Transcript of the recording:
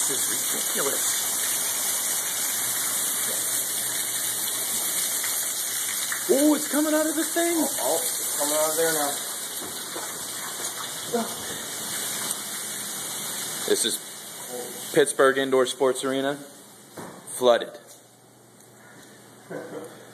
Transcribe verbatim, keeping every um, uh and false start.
This is ridiculous. Oh, it's coming out of the thing. Oh, oh, it's coming out of there now. This is Pittsburgh Indoor Sports Arena, flooded.